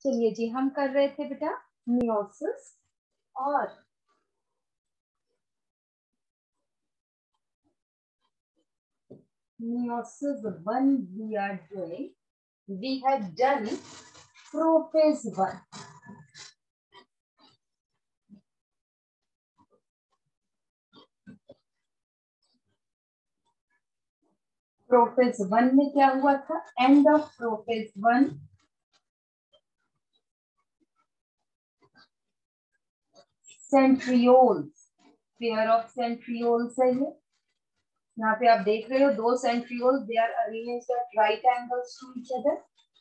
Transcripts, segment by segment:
चलिए जी, हम कर रहे थे बेटा मियोसिस और meiosis 1 we are doing. We have done prophase 1. Prophase 1 में क्या हुआ था? End of prophase 1 centrioles, pair of centrioles है ये। यहाँ पे आप देख रहे हो दो centrioles, they are arranged at right angles to each other.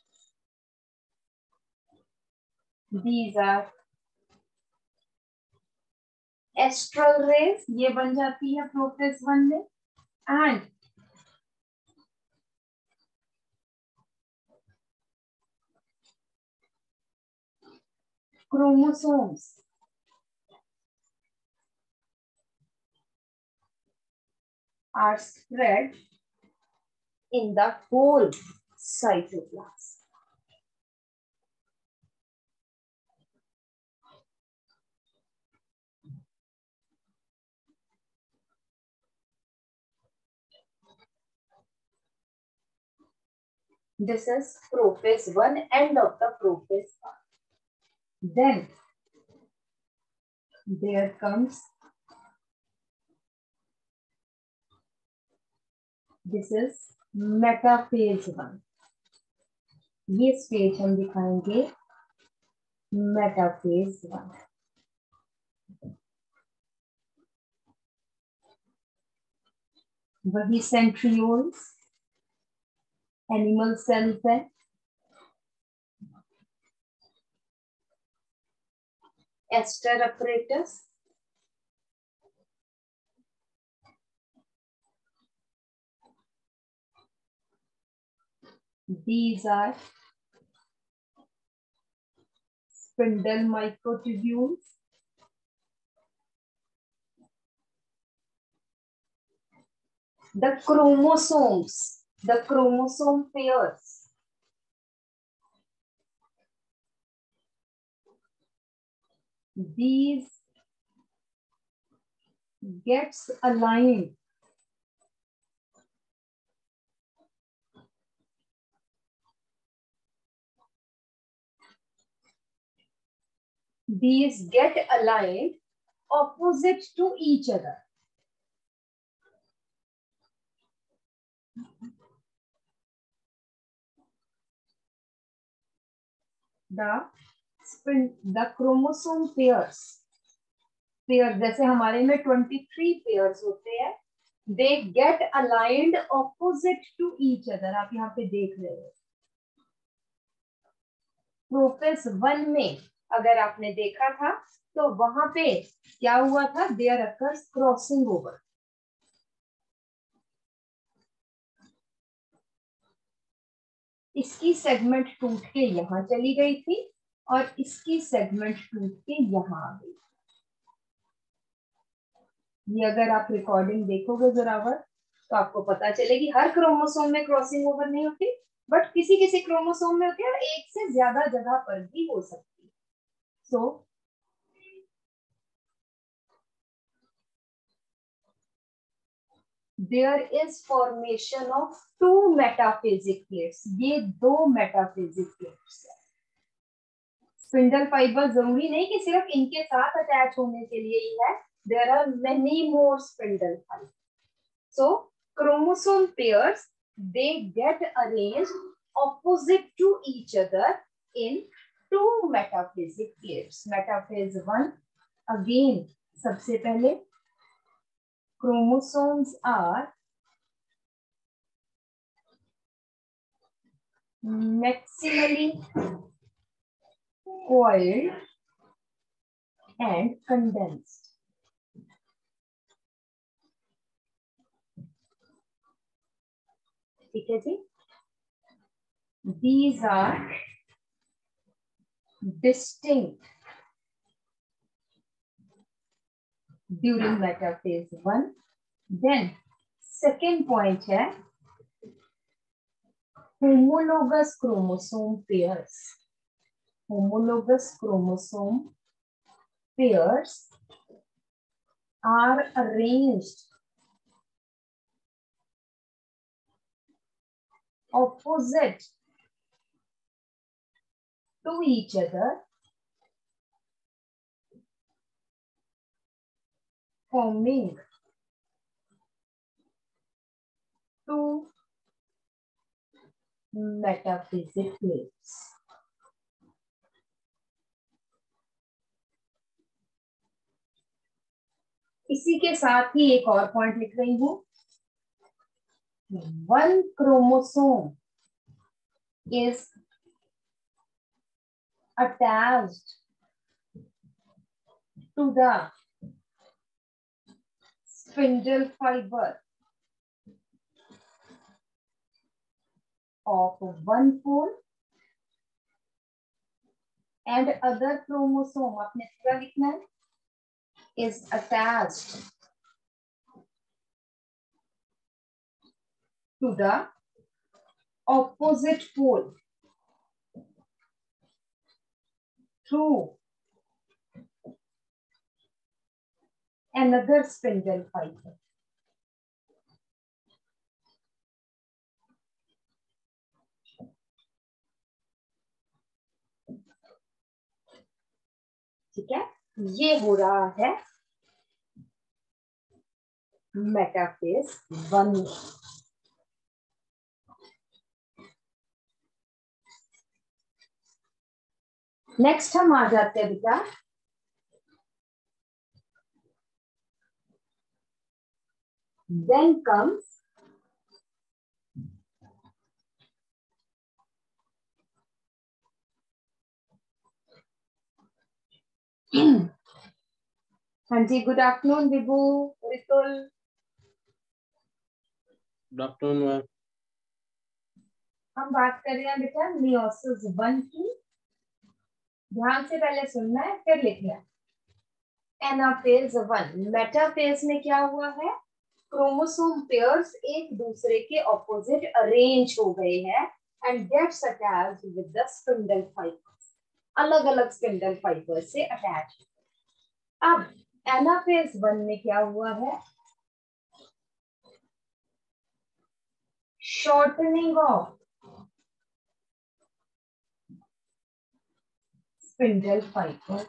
These are astral rays, ये बन जाती है प्रोफेज 1 में. And chromosomes are spread in the whole cytoplasm. This is prophase 1, end of the prophase 1. Then there comes, this is metaphase 1. ये stage हम दिखाएंगे metaphase 1. वही centrioles, animal cells है. Aster apparatus, these are spindle microtubules, the chromosomes, the chromosome pairs, these gets aligned opposite to each other. The chromosome pairs, जैसे हमारे में 23 pairs होते हैं, they get aligned opposite to each other. आप यहाँ पे देख रहे हो. प्रोफेज 1 में अगर आपने देखा था तो वहां पे क्या हुआ था? There occurs crossing over. इसकी सेगमेंट टूट के यहां चली गई थी और इसकी सेगमेंट टूट के यहां आ गई. ये अगर आप रिकॉर्डिंग देखोगे जरावर तो आपको पता चलेगी हर क्रोमोसोम में क्रॉसिंग ओवर नहीं होती, बट किसी किसी क्रोमोसोम में होती है और एक से ज्यादा जगह पर भी हो सकती है. So there is formation of 2 metaphasic plates. ये 2 मेटाफेजिक प्लेट्स है. स्पिंडल फाइबर जरूरी नहीं कि सिर्फ इनके साथ अटैच होने के लिए ही है. There are many more spindle fibers. So chromosome pairs, they get arranged opposite to each other in 2 metaphasic plates. Metaphase 1, again सबसे पहले chromosomes are maximally coiled and condensed. ठीक है जी. These are distinct during metaphase 1. Then second point है homologous chromosome pairs. homologous chromosome pairs are arranged opposite to each other, forming two metaphysic plates. इसी के साथ ही एक और पॉइंट लिख रही हूं. One chromosome is attached to the spindle fiber of one pole and other chromosome, आपने पूरा लिखना है, is attached to the opposite pole through another spindle fiber. ठीक है, ये हो रहा है मेटाफेज 1. नेक्स्ट हम आ जाते हैं बेटा then comes हाँ जी, good afternoon Vibhu, Ritul. Good afternoon ma'am. हम बात कर रहे हैं बेटा meiosis 1 की. ध्यान से पहले सुनना है फिर लिखना है. एनाफेज 1. मेटाफेज में क्या हुआ है? क्रोमोसोम पेयर्स एक दूसरे के ऑपोजिट अरेंज हो गए हैं and gets attached with the spindle fibres. अलग अलग स्पिंडल फाइबर से अटैच. अब एनाफेज 1 में क्या हुआ है? Shortening of spindle fibres.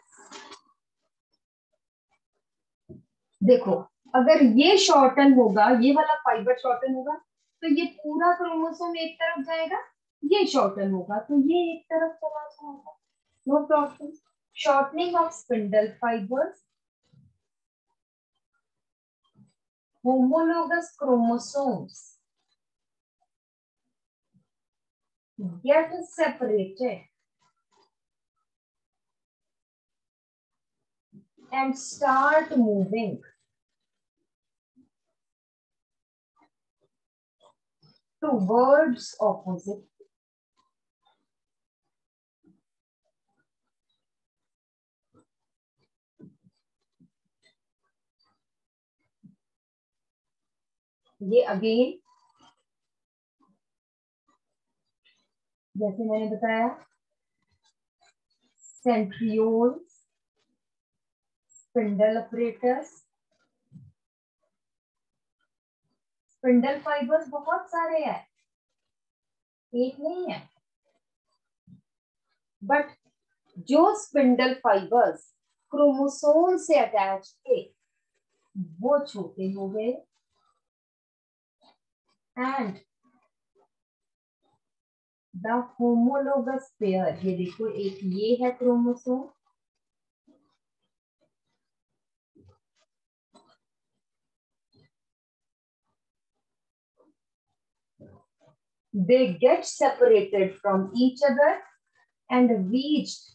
देखो, अगर ये शॉर्टन होगा, ये वाला फाइबर शॉर्टन होगा, तो ये पूरा क्रोमोसोम एक तरफ जाएगा. ये शॉर्टन होगा तो ये एक तरफ चला जाएगा. No problem. Shortening of spindle fibres, homologous chromosomes get separated and start moving towards opposite. ये अगेन जैसे मैंने बताया, centrioles, spindle apparatus, spindle fibres बहुत सारे हैं, एक नहीं है. बट जो स्पिंडल फाइबर्स क्रोमोसोम से अटैच थे वो छोटे हो गए एंड द होमोलोगस पेयर, ये देखो, एक ये है chromosome, they get separated from each other and reached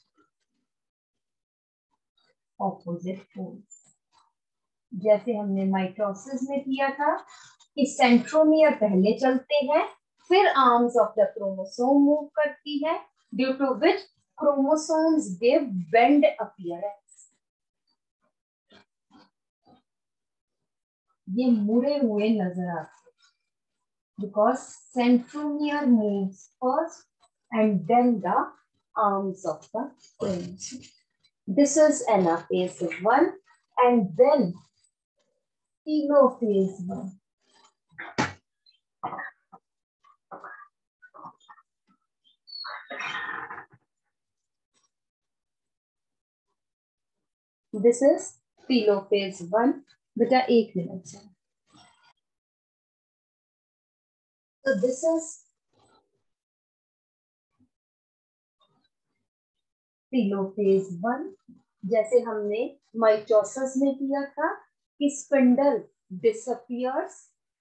opposite poles. जैसे हमने माइटोसिस में किया था कि सेंट्रोमियर पहले चलते हैं, फिर arms of the chromosome move करती है, due to which chromosomes give bend appearance. ये मुड़े हुए नजर आते हैं because centromere moves first and then the arms of the chromosome. This is anaphase 1 and then telophase 1. This is telophase 1. बेटा एक मिनट से. So this is telophase 1. जैसे हमने माइटोसिस में किया था कि स्पिंडल disappears,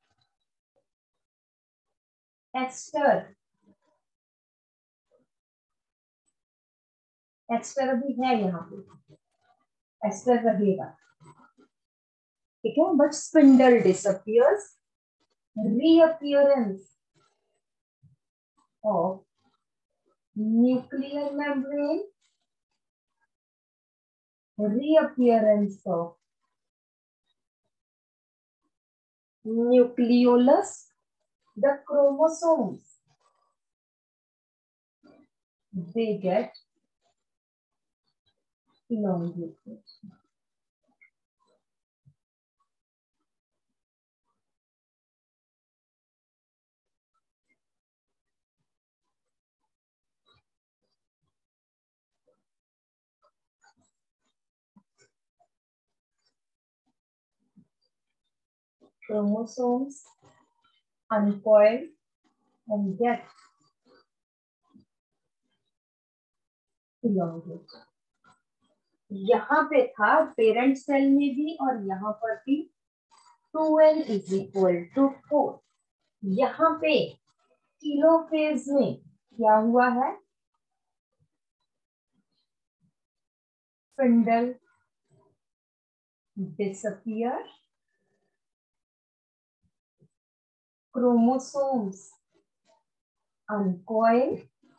एस्टर अभी है यहाँ पे, एस्टर रहेगा, ठीक है, but spindle disappears, reappearance of nuclear membrane, reappearance of nucleolus, the chromosomes, they get elongated. Chromosomes uncoil and get elongated. यहाँ पे था पेरेंट सेल में भी और यहाँ पर भी 2n is equal to 4. यहाँ पे टेलोफेज में क्या हुआ है, spindle disappear, chromosomes uncoil,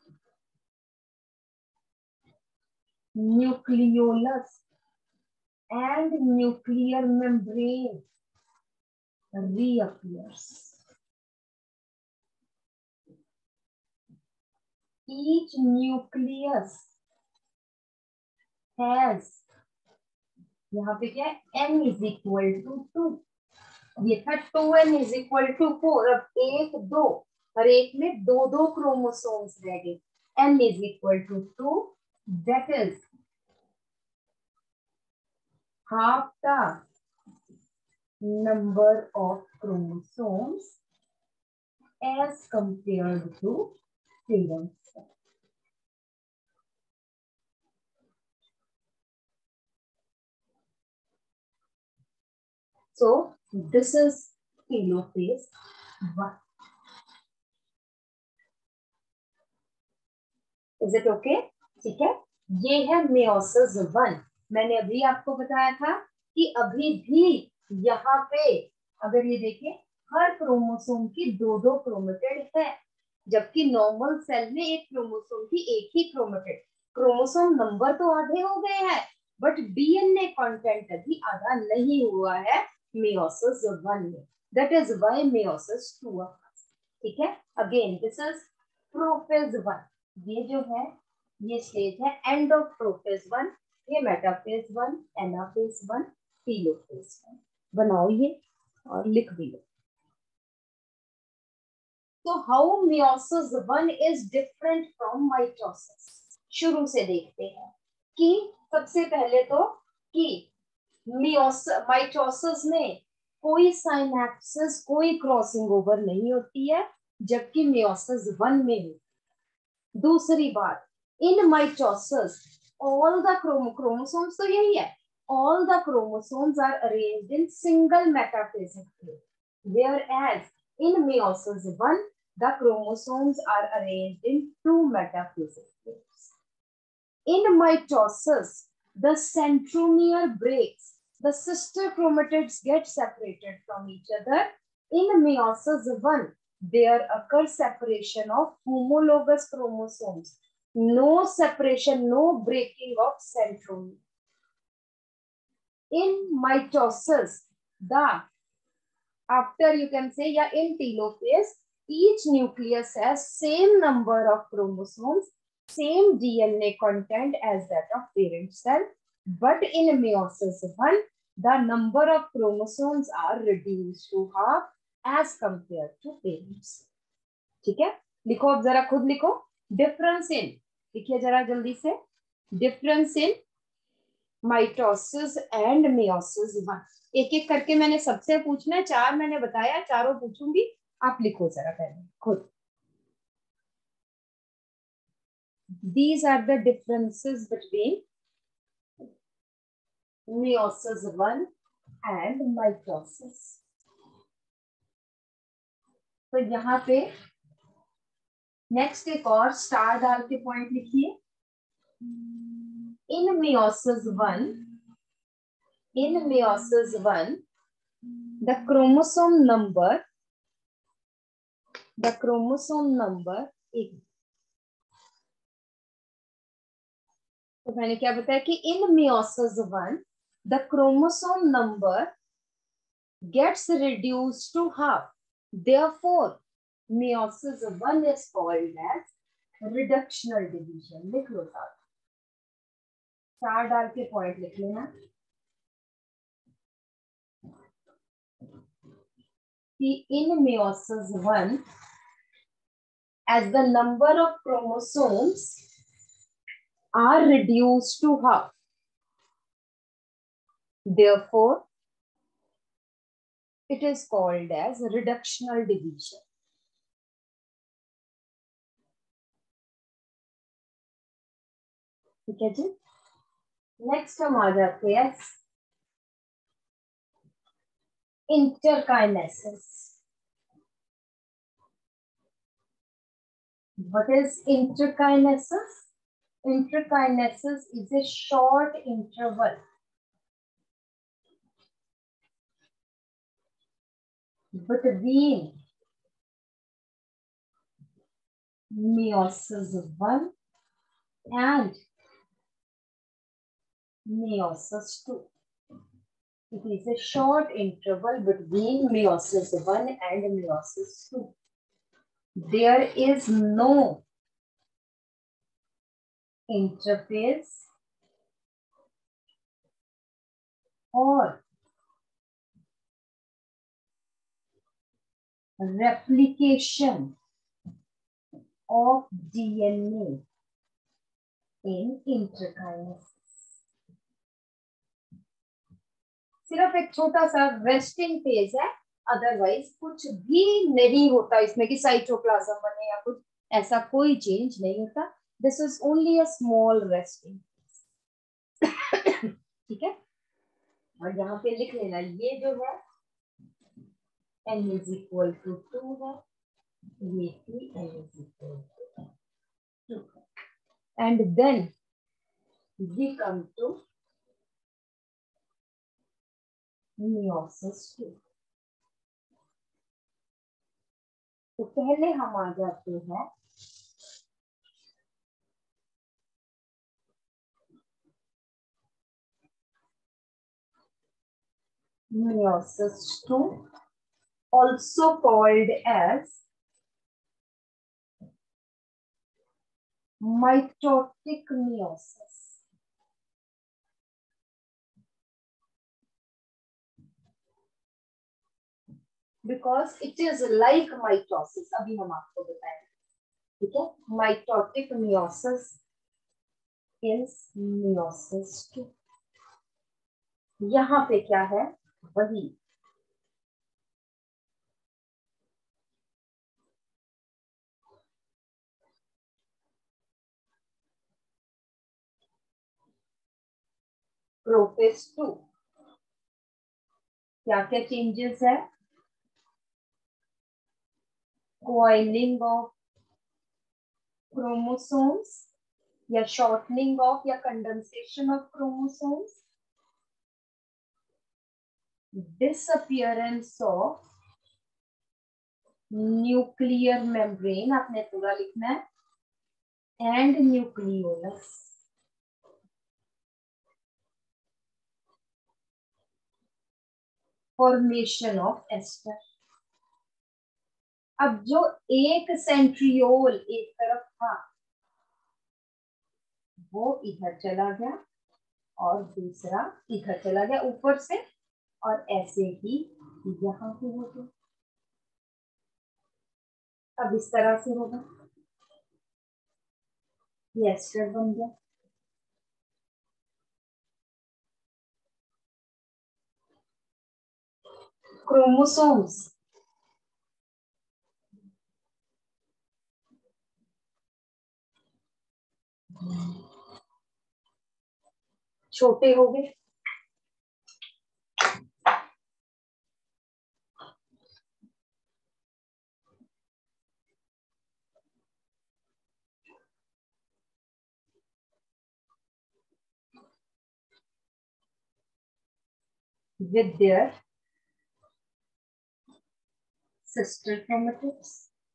nucleolus and nuclear membrane reappears. Each nucleus has, यहाँ पे क्या है, n is equal to 2. ये था 2n is equal to 4. अब 1, 2 हर एक में दो दो क्रोमोसोम्स रह गए. n is equal to 2. That is half the number of chromosomes as compared to parent cell. So this is telophase 1. Is it okay? ठीक है, ये है meiosis 1. मैंने अभी आपको बताया था कि अभी भी यहाँ पे अगर ये देखें हर क्रोमोसोम की दो दो क्रोमेटिड है, जबकि नॉर्मल सेल में एक क्रोमोसोम की एक ही क्रोमेटिड. क्रोमोसोम नंबर तो आधे हो गए हैं बट डीएनए कंटेंट अभी आधा नहीं हुआ है meiosis 1 में. That is why meiosis 2 occurs. ठीक है, अगेन दिस इज प्रोफेज 1. ये जो है ये स्टेज है एंड ऑफ प्रोफेज 1. ये मेटाफेज 1, एनाफेज 1, टेलोफेज 1. बनाओ ये और लिख भी लो. तो how meiosis 1 is different from mitosis. शुरू से देखते हैं कि सबसे पहले तो कि माइटोसिस में कोई साइनेप्सिस, कोई क्रॉसिंग ओवर नहीं होती है, जबकि meiosis 1 में है. दूसरी बात, in mitosis all the chromosomes तो यही है, all the chromosomes are arranged in single metaphasic plate, whereas in meiosis 1 the chromosomes are arranged in two metaphasic plates. In mitosis the centromere breaks, the sister chromatids get separated from each other. In meiosis 1 there occurs separation of homologous chromosomes, no separation, no breaking of centromere. In mitosis, after you can say, in telophase, each nucleus has same number of chromosomes same DNA content as that of parent cell, but in meiosis 1 the number of chromosomes are reduced to half as compared to parents. ठीक है, लिखो अब जरा खुद लिखो, difference in, लिखिए जरा जल्दी से, difference in mitosis and meiosis 1। एक एक करके मैंने सबसे पूछना है, 4 मैंने बताया, चारों पूछूंगी, आप लिखो जरा पहले खुद। These are the differences between meiosis 1 and mitosis. तो यहाँ पे नेक्स्ट एक और स्टार डाल के पॉइंट लिखिए। In meiosis 1, the chromosome number एक, तो मैंने क्या बताया कि in meiosis 1 the chromosome number gets reduced to half, therefore meiosis 1 is called as reductional division। लिख लो साथ, चार डाल के पॉइंट लिख लेना कि in meiosis 1 as the number of chromosomes are reduced to half, therefore it is called as reductional division। ठीक है जी, नेक्स्ट हम आ जाते हैं interkinesis। What is interkinesis? Interkinesis is a short interval between meiosis 1 and meiosis 2. It is a short interval between meiosis 1 and meiosis 2. There is no interphase or replication of DNA in interkinesis। सिर्फ एक छोटा सा resting phase है, otherwise कुछ भी नहीं होता इसमें कि साइटोप्लाज्म बने या कुछ ऐसा कोई चेंज नहीं होता। This is only a small resting phase. ठीक है, और यहाँ पे लिख लेना ये जो है n is equal to 2 है, ये भी n is equal to 2, and then we come to meiosis 2। तो पहले हम आ जाते हैं meiosis 2, also called as mitotic meiosis। Because it is like mitosis, अभी हम आपको बताएंगे। ठीक है, mitotic meiosis is meiosis 2। यहाँ पे क्या है, वही प्रोफेज 2। क्या क्या चेंजेस है, coiling of chromosomes या shortening of या condensation of chromosomes, disappearance of nuclear membrane, आपने पूरा लिखना है, and nucleolus। formation of ester। अब जो एक सेंट्रियोल एक तरफ था वो इधर चला गया और दूसरा इधर चला गया ऊपर से, और ऐसे ही यहाँ पे हो गया। अब इस तरह से होगा, ये एस्टर बन गया। क्रोमोसोम्स छोटे हो गए, with their sister chromatids.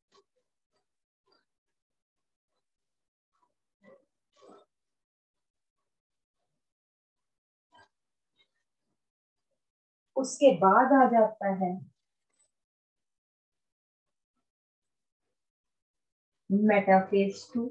उसके बाद आ जाता है metaphase 2।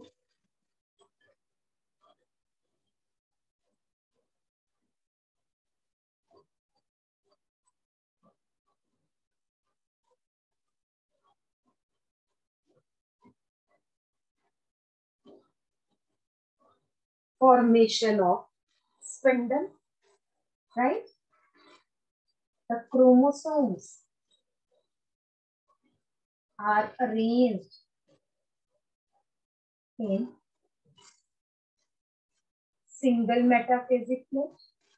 Formation of spindle, right? The chromosomes are arranged in single metaphasic plate.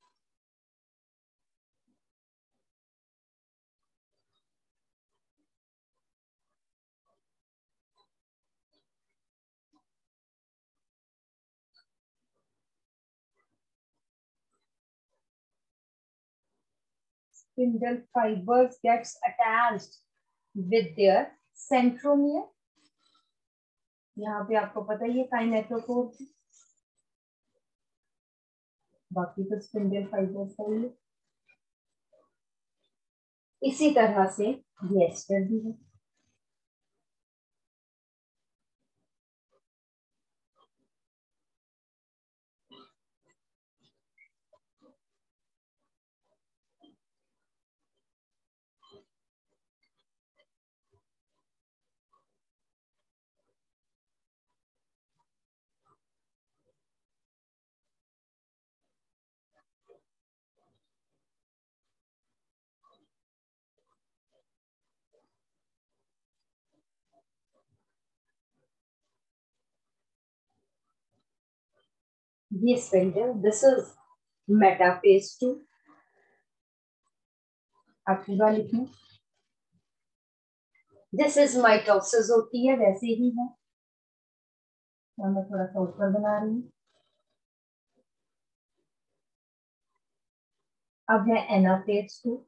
Spindle fibers gets attached with their centromere. यहाँ पे आपको पता ही है काइनेटोकोर, बाकी तो स्पिंडल फाइबर्स का ही है। इसी तरह से ये एस्टर भी है। ये स्पिंडल, दिस इज मेटाफेज 2। आप पूरा लिखें, दिस इज माइटोसिस होती है वैसे ही है, तो मैं थोड़ा सा ऊपर बना रही हूँ। अब है anaphase 2।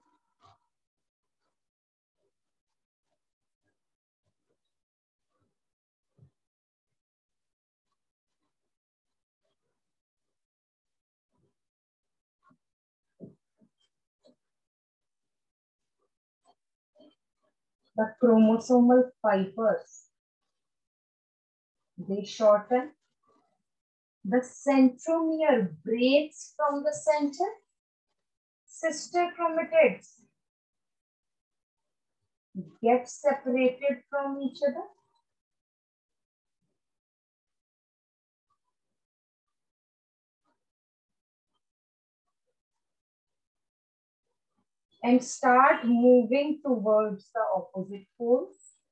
The chromosomal fibers, they shorten. The centromere breaks from the center. Sister chromatids get separated from each other. And start moving towards the opposite poles.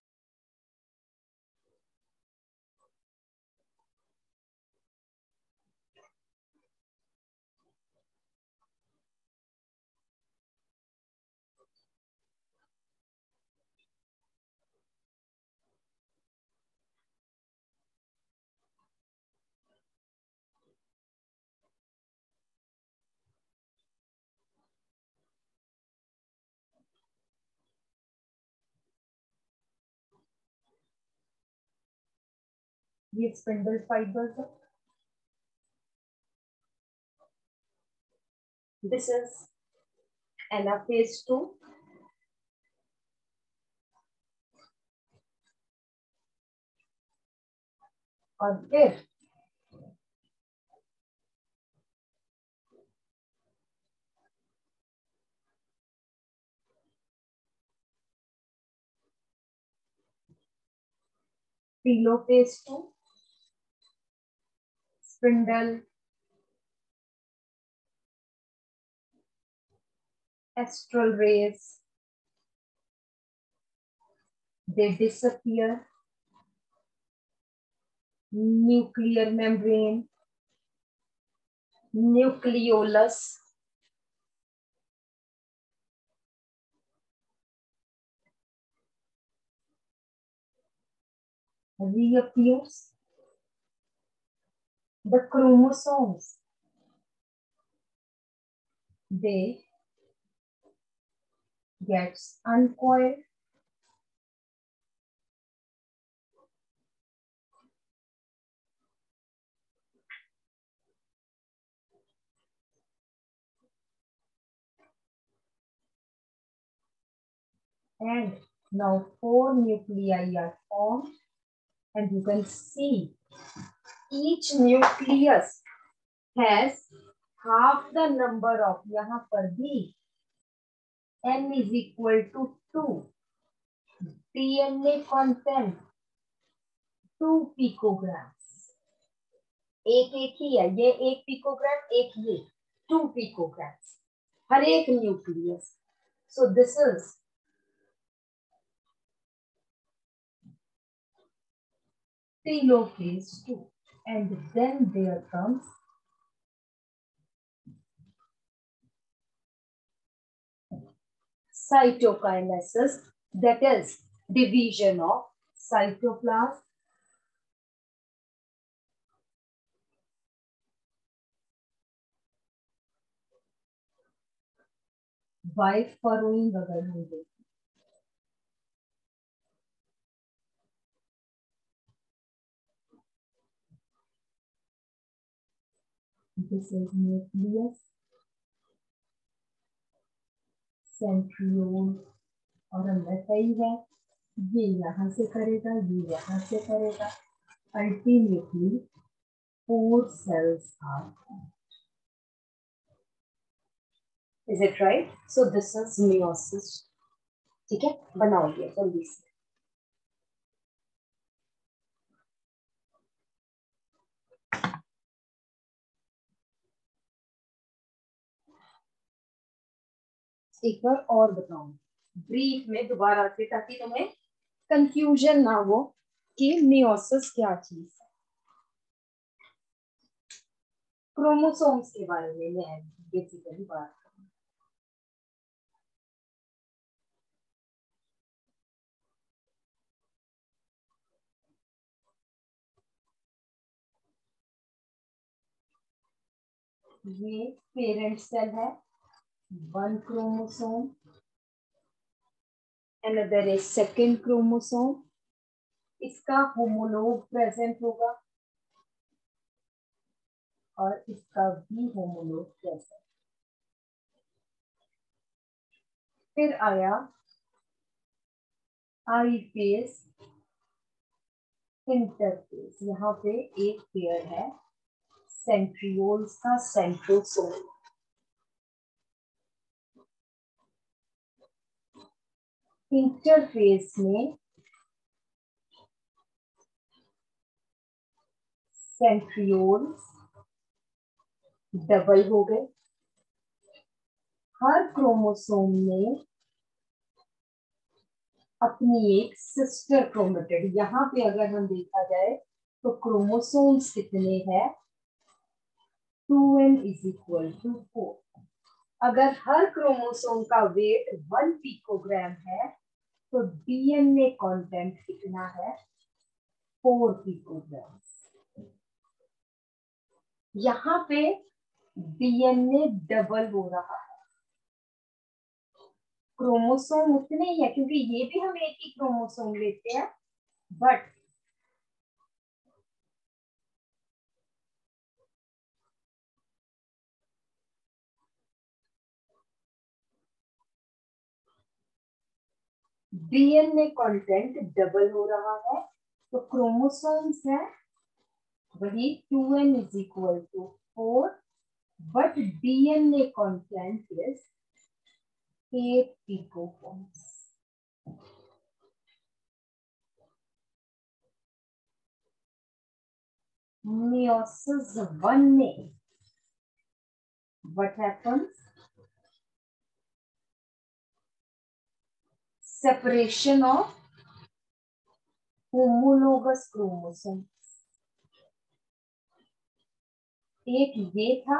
ये स्पिंडल फाइबर्स है। This is anaphase 2. और फिर telophase 2, spindle, astral rays, they disappear, nuclear membrane, nucleolus, reappears, the chromosomes, they gets uncoiled, and now 4 nuclei are formed, and you can see each nucleus has half the number of, यहाँ पर भी n is equal to 2, DNA content 2 picograms, एक ही है, ये 1 picogram, एक ये 2 picograms हर एक nucleus. So this is telophase 2, and then there comes cytokinesis, that is division of cytoplasm, by furrowing अगर हम देखें. This is nucleus, centriole, और अंदर सही है, ये यहाँ से करेगा, ये यहाँ से करेगा. Ultimately 4 cells are formed. Is it right? So this is meiosis. ठीक है, बनाओगे जल्दी से. एक बार और बताऊं ब्रीफ में दोबारा से, ताकि तुम्हें कंफ्यूजन ना हो कि मेयोसिस क्या चीज है. क्रोमोसोम्स के बारे में मैं बेसिकली बात करूं. ये पेरेंट सेल है, 1 chromosome, another is second chromosome, इसका होमोलोग प्रेजेंट होगा और इसका भी होमोलोग प्रेजेंट. फिर आया आई फेस, इंटरफेस. यहाँ पे एक पेयर है सेंट्रियोल्स का, सेंट्रोसोम. इंटरफेस में सेंट्रियोल्स डबल हो गए. हर क्रोमोसोम में अपनी एक सिस्टर क्रोमेटिड. यहाँ पे अगर हम देखा जाए तो क्रोमोसोम्स कितने हैं, 2n is equal to 4. अगर हर क्रोमोसोम का वेट 1 पिकोग्राम है तो डीएनए कंटेंट कितना है, 4 पिकोग्राम. यहाँ पे डीएनए डबल हो रहा है, क्रोमोसोम उतने ही है, क्योंकि ये भी हम एक ही क्रोमोसोम लेते हैं, बट डीएनए कंटेंट डबल हो रहा है. तो क्रोमोसोम्स है वही 2n is equal to 4, but DNA content is 8 picoforms. meiosis 1 में what happens? Separation of homologous chromosomes. एक ये था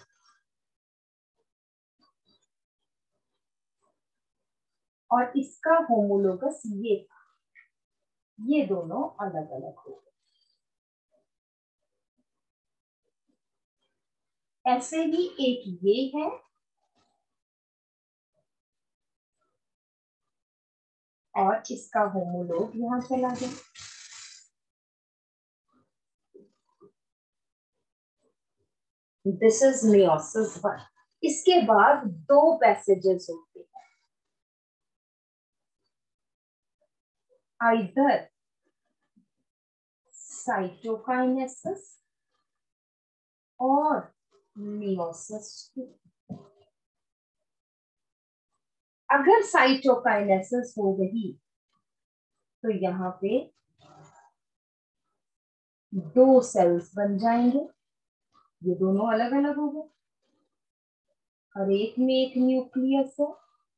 और इसका होमोलोगस ये था, ये दोनों अलग अलग हो गए। ऐसे ही एक ये है और इसका होमोलोग यहां चला गया। This is meiosis 1। इसके बाद दो पैसेजेस होते हैं, आइदर साइटोकाइनेसिस और meiosis 2। अगर साइटोकाइनेसिस हो गई तो यहाँ पे दो सेल्स बन जाएंगे, ये दोनों अलग अलग हो गए, और एक में एक न्यूक्लियस है,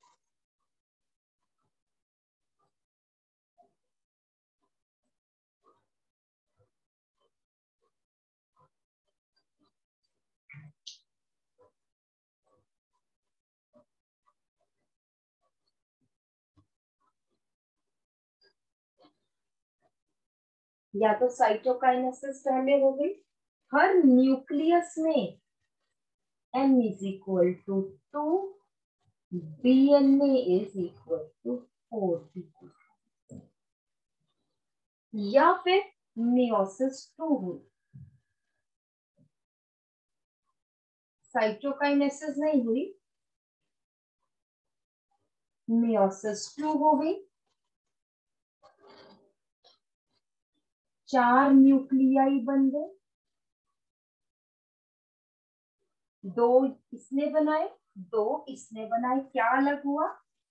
या तो साइटोकाइनेसिस पहले हो गई, हर न्यूक्लियस में n is equal to 2, DNA is equal to 4, या फिर meiosis 2 हुई, साइटोकाइनेसिस नहीं हुई, meiosis 2 हो गई, 4 न्यूक्लियाई बन गए, 2 इसने बनाए, 2 इसने बनाए, क्या अलग हुआ?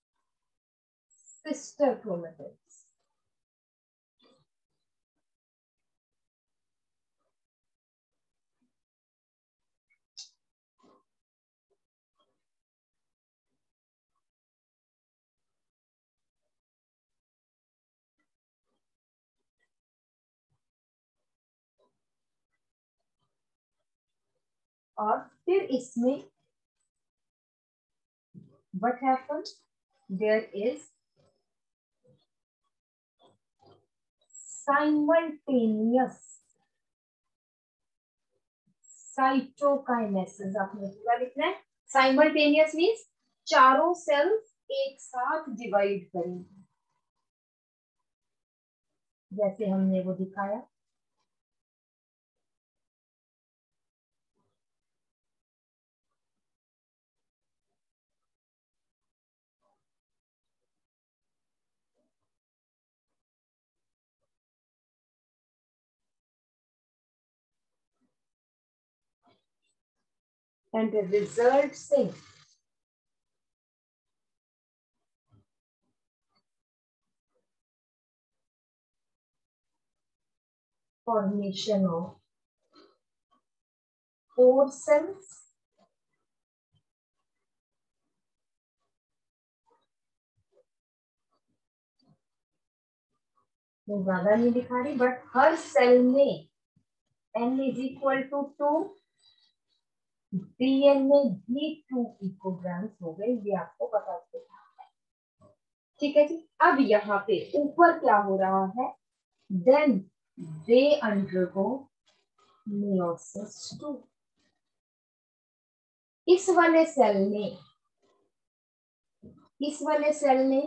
Sister chromatids. और फिर इसमें what happens? There is simultaneous cytokinesis। आपने पूरा लिखना है। साइमल्टेनियस मीन्स चारों सेल्स एक साथ डिवाइड करेंगे, जैसे हमने वो दिखाया। एंड the result से formation of 4 cells मैं ज्यादा नहीं दिखा रही, बट हर सेल में n is equal to 2, DNA भी 2 पिकोग्राम्स हो गए, ये आपको पता चला। ठीक है जी। अब यहाँ पे ऊपर क्या हो रहा है? Then they undergo meiosis 2। इस वाले सेल में, इस वाले सेल में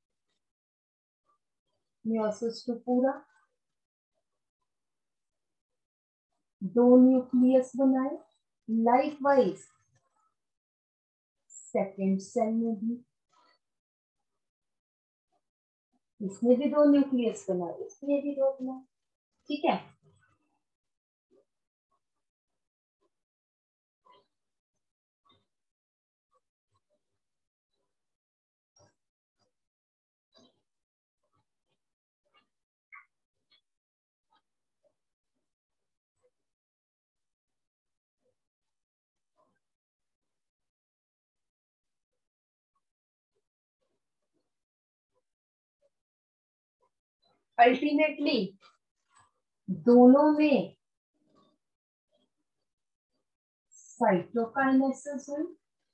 meiosis 2 पूरा, 2 न्यूक्लियस बनाए। लाइकवाइज सेकेंड सेल में भी, इसमें भी 2 न्यूक्लियस बनाए, इसमें भी 2 बनाए। ठीक है। अल्टीमेटली दोनों में साइटोकाइनेसिस हुई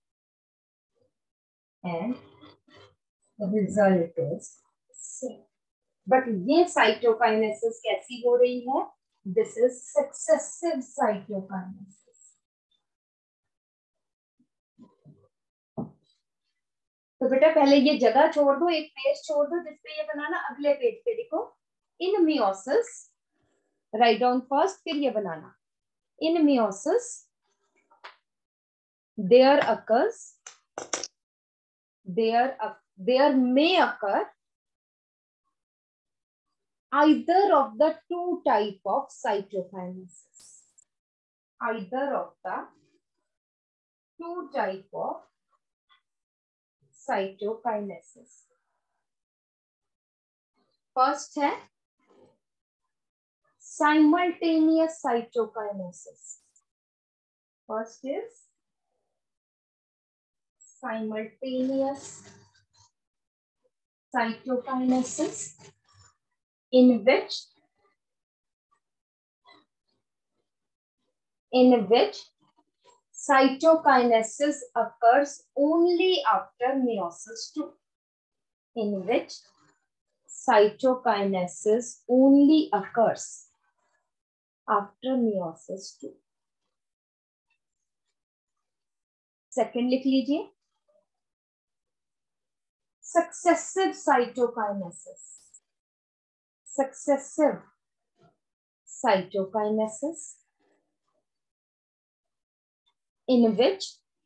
and result is same. But ये साइटोकाइनेसिस कैसी हो रही है? This is successive cytokinesis. तो बेटा पहले ये जगह छोड़ दो, एक पेज छोड़ दो जिसपे ये बनाना। अगले पेज पे देखो, in meiosis, right down first, फिर ये बनाना। In meiosis there occurs, there may occur either of the two type of cytokinesis, either of the two type of cytokinesis. First है simultaneous cytokinesis. First is simultaneous cytokinesis, in which cytokinesis occurs only after meiosis 2. In which cytokinesis only occurs after meiosis 2. Second लिख लीजिए, successive cytokinesis. Successive cytokinesis in which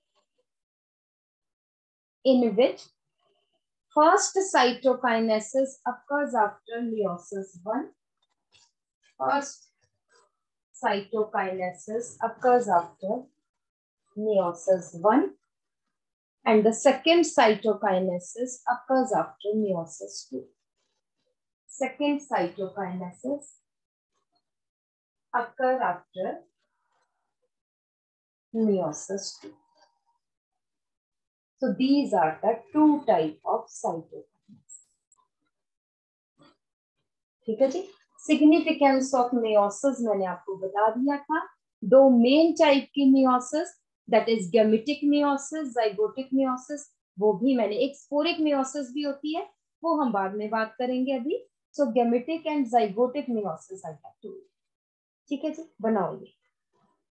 first cytokinesis occurs after meiosis 1. First cytokinesis occurs after meiosis 1 and the second cytokinesis occurs after meiosis 2. Second cytokinesis occurs after meiosis 2. So these are the two type of cytokinesis. ठीक है जी। Significance of meiosis मैंने आपको बता दिया था। दो main type की meiosis, that is gametic meiosis, zygotic meiosis, वो भी मैंने, एक स्पोरिक मेयोसिस भी होती है, वो हम बाद में बात करेंगे अभी। So gametic and zygotic meiosis I have to. ठीक है जी, बनाओ ये।